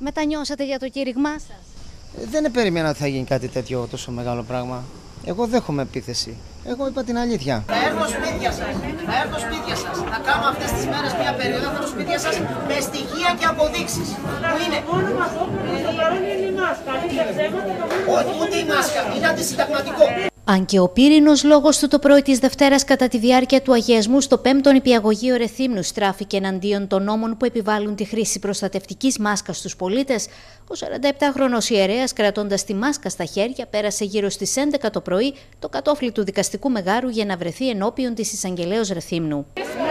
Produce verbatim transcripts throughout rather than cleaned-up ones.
Μετανιώσατε για το κήρυγμά σας? Δεν περίμενα ότι θα γίνει κάτι τέτοιο τόσο μεγάλο πράγμα. Εγώ δέχομαι επίθεση. Εγώ είπα την αλήθεια. Θα έρθω σπίτια σας. Θα έρθω σπίτια σας. Θα κάνω αυτές τις μέρες μια περίοδο. Θα έρθω σπίτια σας με στοιχεία και αποδείξεις. Πού είναι? Μόνο μας όπλο στο παρόν είναι η μάσκα. Όχι, ούτε η μάσκα. Είναι αντισυνταγματικό. Αν και ο πύρινος λόγος του το πρωί της Δευτέρας κατά τη διάρκεια του αγιασμού στο πέμπτο Νηπιαγωγείο Ρεθύμνου στράφηκε εναντίον των νόμων που επιβάλλουν τη χρήση προστατευτικής μάσκας στους πολίτες, ο σαρανταεπτάχρονος ιερέας, κρατώντας τη μάσκα στα χέρια, πέρασε γύρω στις έντεκα το πρωί το κατόφλι του δικαστικού μεγάρου για να βρεθεί ενώπιον της εισαγγελέως Ρεθύμνου.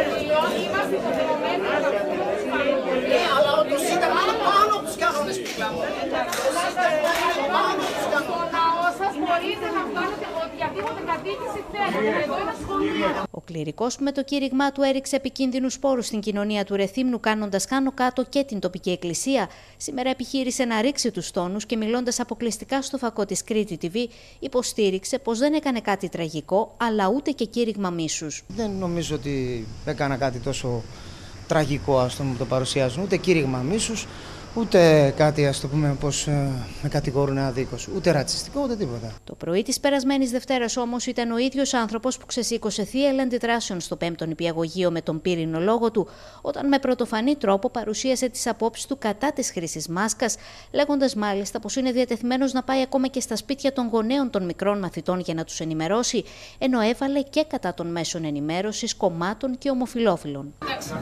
Ο κληρικός με το κήρυγμά του έριξε επικίνδυνους σπόρους στην κοινωνία του Ρεθύμνου, κάνοντας κάνω κάτω και την τοπική εκκλησία. Σήμερα επιχείρησε να ρίξει τους τόνους και, μιλώντας αποκλειστικά στο φακό της Κρήτη τι βι, υποστήριξε πως δεν έκανε κάτι τραγικό, αλλά ούτε και κήρυγμα μίσους. Δεν νομίζω ότι έκανα κάτι τόσο τραγικό, ας το, το παρουσιάζουν, ούτε κήρυγμα μίσους, ούτε κάτι, ας το πούμε, πως ε, με κατηγορούν αδίκως, ούτε ρατσιστικό, ούτε τίποτα. Το πρωί της περασμένης Δευτέρας όμως ήταν ο ίδιος άνθρωπος που ξεσήκωσε θύελλα αντιδράσεων στο πέμπτο Νηπιαγωγείο με τον πύρινο λόγο του, όταν με πρωτοφανή τρόπο παρουσίασε τις απόψεις του κατά της χρήσης μάσκας, λέγοντας μάλιστα πως είναι διατεθειμένος να πάει ακόμα και στα σπίτια των γονέων των μικρών μαθητών για να τους ενημερώσει, ενώ έβαλε και κατά των μέσων ενημέρωσης, κομμάτων και ομοφυλόφιλων.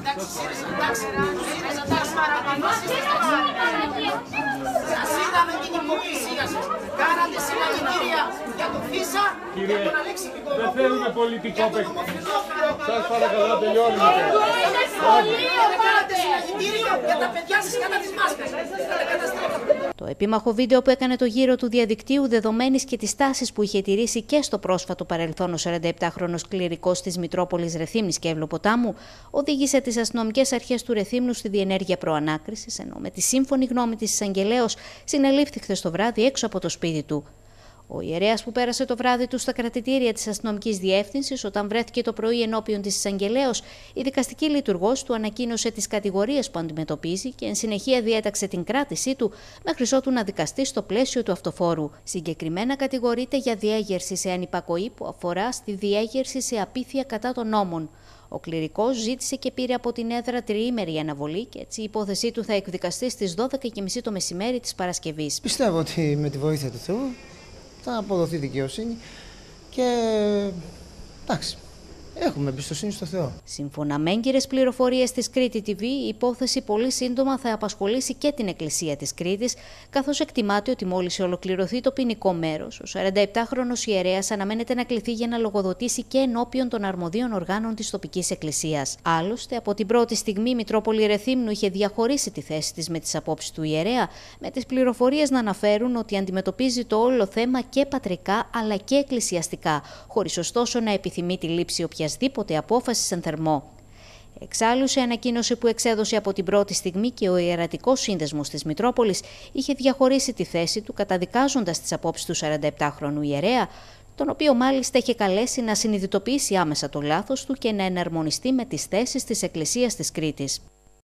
Σας είδαμε την υποκρισία σας. Κάνατε συγχαρητήρια για τον Φίσα και τον Αλέξη Πικορόπουλο. Δεν θέλουμε πολιτικό παιχνίδι. Σας παρακαλώ, τελειώνουμε. Κάνατε συγχαρητήριο για τα παιδιά σας κατά της μάσκας. Το επίμαχο βίντεο που έκανε το γύρο του διαδικτύου, δεδομένης και της τάσης που είχε τηρήσει και στο πρόσφατο παρελθόν ο σαρανταεπτάχρονος κληρικός της Μητρόπολης Ρεθύμνης και Ευλοποτάμου, οδήγησε τις αστυνομικές αρχές του Ρεθύμνου στη διενέργεια προανάκρισης, ενώ με τη σύμφωνη γνώμη της εισαγγελέως συνελήφθη χθες το βράδυ έξω από το σπίτι του. Ο ιερέας που πέρασε το βράδυ του στα κρατητήρια της αστυνομικής διεύθυνσης, όταν βρέθηκε το πρωί ενώπιον της εισαγγελέως, η δικαστική λειτουργός του ανακοίνωσε τις κατηγορίες που αντιμετωπίζει και εν συνεχεία διέταξε την κράτησή του μέχρι ότου να δικαστεί στο πλαίσιο του αυτοφόρου. Συγκεκριμένα κατηγορείται για διέγερση σε ανυπακοή που αφορά στη διέγερση σε απίθεια κατά των νόμων. Ο κληρικός ζήτησε και πήρε από την έδρα τριήμερη αναβολή και έτσι η υπόθεσή του θα εκδικαστεί στις δώδεκα και μισή το μεσημέρι της Παρασκευής. Πιστεύω ότι με τη βοήθεια του Θεού θα αποδοθεί δικαιοσύνη και εντάξει, έχουμε εμπιστοσύνη στο Θεό. Σύμφωνα με έγκυρες πληροφορίες της Κρήτη τι βι, η υπόθεση πολύ σύντομα θα απασχολήσει και την Εκκλησία της Κρήτης, καθώς εκτιμάται ότι μόλις ολοκληρωθεί το ποινικό μέρος, ο σαρανταεπτάχρονος ιερέας αναμένεται να κληθεί για να λογοδοτήσει και ενώπιον των αρμοδίων οργάνων της τοπικής εκκλησίας. Άλλωστε, από την πρώτη στιγμή η Μητρόπολη Ρεθύμνου είχε διαχωρίσει τη θέση της με τις απόψεις του ιερέα, με τις πληροφορίες να αναφέρουν ότι αντιμετωπίζει το όλο θέμα και πατρικά αλλά και εκκλησιαστικά, χωρίς ωστόσο να επιθυμεί τη λήψη οποιασδήποτε απόφαση εν θερμό. Εξάλλου, σε ανακοίνωση που εξέδωσε από την πρώτη στιγμή και ο Ιερατικός Σύνδεσμος της Μητρόπολης, είχε διαχωρίσει τη θέση του, καταδικάζοντας τις απόψεις του σαρανταεπτάχρονου ιερέα, τον οποίο μάλιστα είχε καλέσει να συνειδητοποιήσει άμεσα το λάθος του και να εναρμονιστεί με τις θέσεις της Εκκλησίας της Κρήτης.